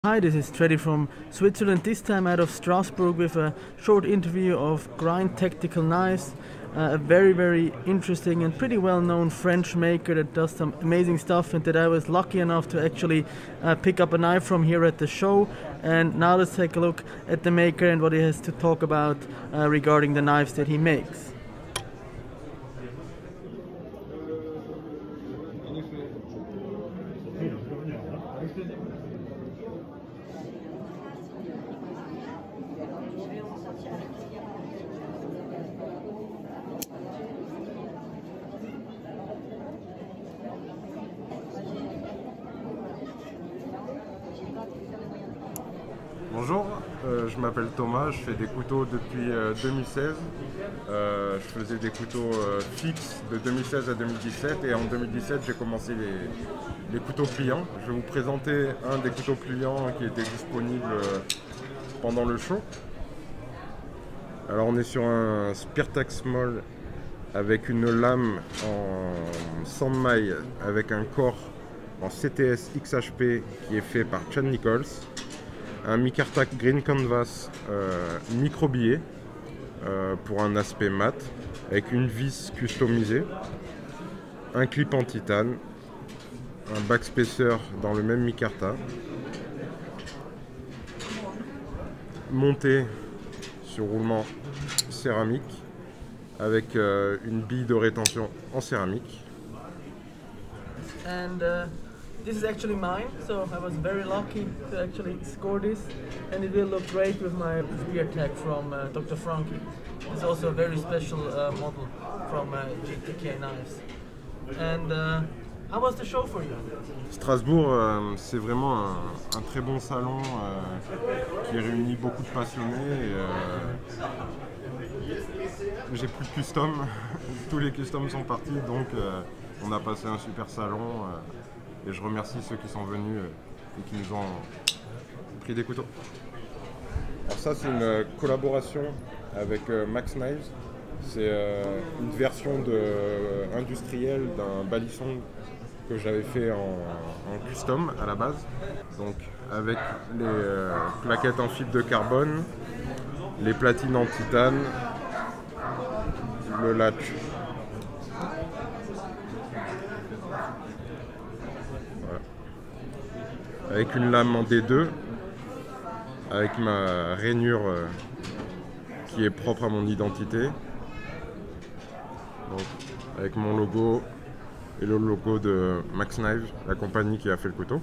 Hi, this is Treddy from Switzerland, this time out of Strasbourg with a short interview of Grind Tactical Knives, a very interesting and pretty well known French maker that does some amazing stuff and that I was lucky enough to actually pick up a knife from here at the show. And now let's take a look at the maker and what he has to talk about regarding the knives that he makes. Bonjour, je m'appelle Thomas, je fais des couteaux depuis 2016. Je faisais des couteaux fixes de 2016 à 2017 et en 2017 j'ai commencé les couteaux pliants. Je vais vous présenter un des couteaux pliants qui était disponible pendant le show. Alors on est sur un Speartac Small avec une lame en 100 mailles avec un corps en CTS XHP qui est fait par Chad Nichols. Un Micartac Green Canvas micro-billet pour un aspect mat avec une vis customisée, un clip en titane, un backspacer dans le même micarta, monté sur roulement céramique avec une bille de rétention en céramique. This is actually mine, so I was very lucky to actually score this, and it will look great with my Speartac from Dr. Frankie. It's also a very special model from GTK Knives. And how was the show for you? Strasbourg, c'est vraiment un très bon salon qui réunit beaucoup de passionnés. J'ai plus de custom, tous les customs sont partis, donc on a passé un super salon. Et je remercie ceux qui sont venus et qui nous ont pris des couteaux. Alors ça c'est une collaboration avec Max Knives. C'est une version industrielle d'un balisson que j'avais fait en custom à la base. Donc avec les plaquettes en fibre de carbone, les platines en titane, le latch. Avec une lame en D2, avec ma rainure qui est propre à mon identité, donc, avec mon logo et le logo de Max Knives, la compagnie qui a fait le couteau.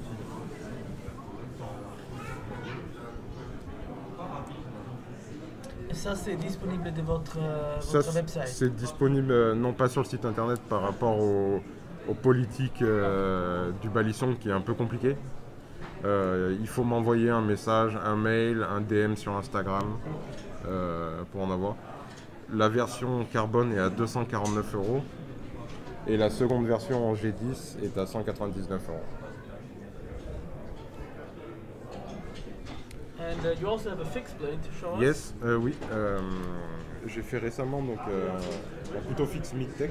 Et ça c'est disponible de votre website? C'est disponible non pas sur le site internet par rapport aux politiques du balisson qui est un peu compliqué. Il faut m'envoyer un message, un mail, un DM sur Instagram pour en avoir. La version carbone est à 249 € et la seconde version en G10 est à 199 €. And you also have a fixed blade to show us? Yes, oui. J'ai fait récemment donc, un couteau fixe Midtech.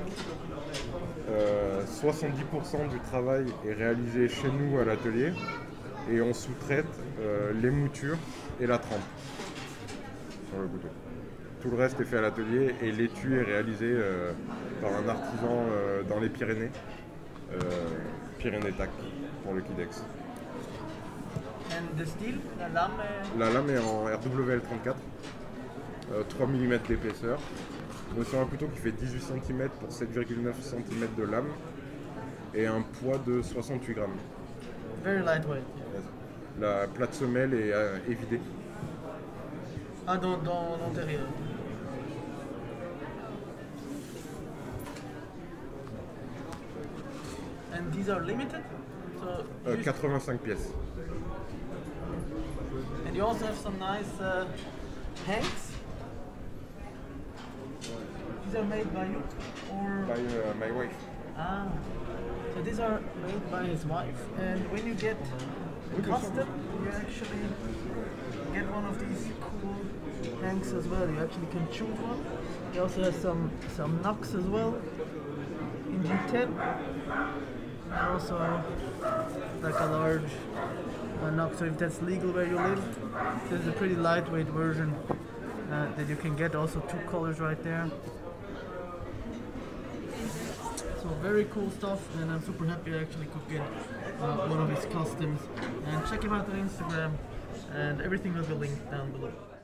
70% du travail est réalisé chez nous à l'atelier. Et on sous-traite les moutures et la trempe sur le couteau. Tout le reste est fait à l'atelier et l'étui est réalisé par un artisan dans les Pyrénées, Pyrénées Tac pour le Kidex. And the steel, la lame? La lame est en RWL34, 3 mm d'épaisseur. On est sur un couteau qui fait 18 cm pour 7,9 cm de lame et un poids de 68 grammes. Very lightweight. La plate semelle est vidée. Ah, dans l'intérieur. And these are limited? So 85 pièces. And you also have some nice hanks? These are made by you? Or? By my wife. Ah, so these are made by his wife. And when you get custom, you actually get one of these cool hanks as well. You actually can choose one. He also has some knocks as well in G10. And also like a large NOK, so if that's legal where you live. This is a pretty lightweight version that you can get, also 2 colors right there. So very cool stuff, and I'm super happy I actually could get one of his customs. And check him out on Instagram, and everything will be linked down below.